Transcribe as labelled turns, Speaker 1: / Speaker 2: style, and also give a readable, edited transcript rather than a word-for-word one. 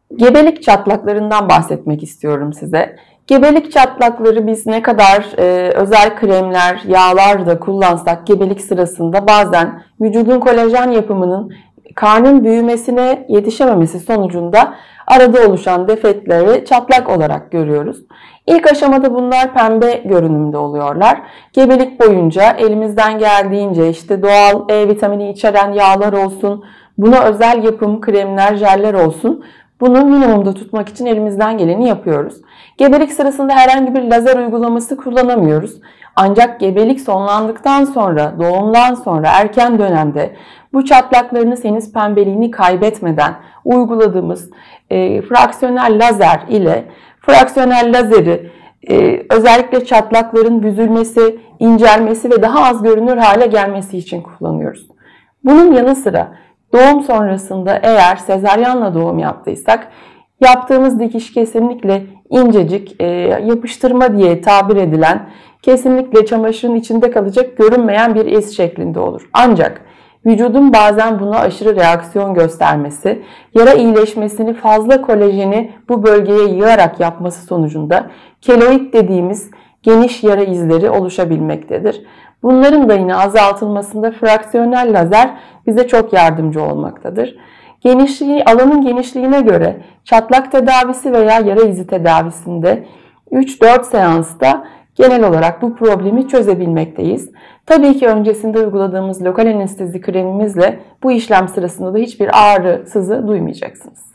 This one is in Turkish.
Speaker 1: Gebelik çatlaklarından bahsetmek istiyorum size. Gebelik çatlakları biz ne kadar özel kremler, yağlar da kullansak gebelik sırasında bazen vücudun kolajen yapımının karnın büyümesine yetişememesi sonucunda arada oluşan defekleri çatlak olarak görüyoruz. İlk aşamada bunlar pembe görünümde oluyorlar. Gebelik boyunca elimizden geldiğince işte doğal E vitamini içeren yağlar olsun, buna özel yapım kremler, jeller olsun, bunu minimumda tutmak için elimizden geleni yapıyoruz. Gebelik sırasında herhangi bir lazer uygulaması kullanamıyoruz. Ancak gebelik sonlandıktan sonra, doğumdan sonra erken dönemde bu çatlaklarınız henüz pembeliğini kaybetmeden uyguladığımız fraksiyonel lazer ile fraksiyonel lazeri özellikle çatlakların büzülmesi, incelmesi ve daha az görünür hale gelmesi için kullanıyoruz. Bunun yanı sıra doğum sonrasında eğer sezaryenle doğum yaptıysak yaptığımız dikiş kesinlikle incecik, yapıştırma diye tabir edilen, kesinlikle çamaşırın içinde kalacak görünmeyen bir iz şeklinde olur. Ancak vücudun bazen buna aşırı reaksiyon göstermesi, yara iyileşmesini fazla kolajeni bu bölgeye yığarak yapması sonucunda keloid dediğimiz geniş yara izleri oluşabilmektedir. Bunların da yine azaltılmasında fraksiyonel lazer bize çok yardımcı olmaktadır. Alanın genişliğine göre çatlak tedavisi veya yara izi tedavisinde 3-4 seansta genel olarak bu problemi çözebilmekteyiz. Tabii ki öncesinde uyguladığımız lokal anestezi kremimizle bu işlem sırasında da hiçbir ağrı, sızı duymayacaksınız.